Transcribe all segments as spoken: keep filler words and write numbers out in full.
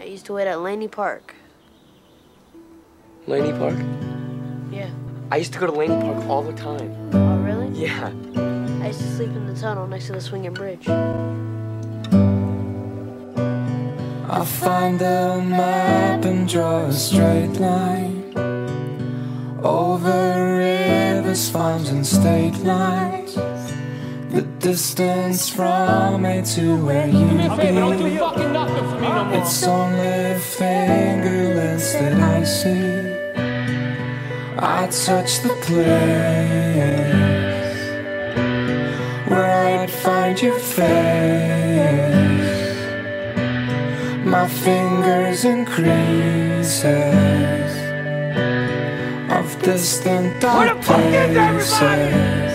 used to wait at Laney Park. Laney Park? Yeah. I used to go to Laney Park all the time. Oh, really? Yeah. I used to sleep in the tunnel next to the swinging bridge. I'll find the map and draw a straight line over rivers, farms and state lines. The distance from me to where you be, it's only fingerless that I see. I touch the place where I'd find your face. My fingers in creases of distant dark places.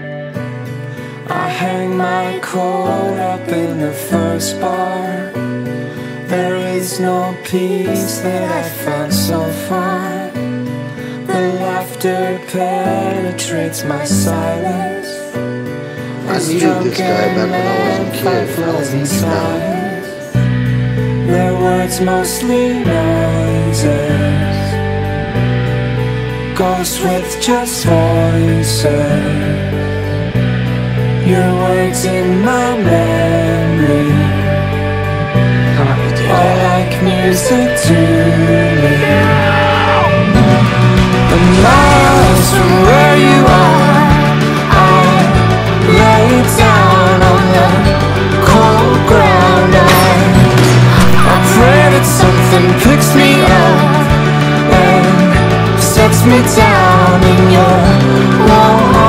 I hang my coat up in the first bar. There is no peace that I found so far. The laughter penetrates my silence. I needed this guy back when I was a kid. I don't need him now. Their words mostly noises, ghosts with just voices. Your words in my memory are like music to me. The miles from where you are, I lay down on the cold ground. I, I pray that something picks me up and sets me down in your warm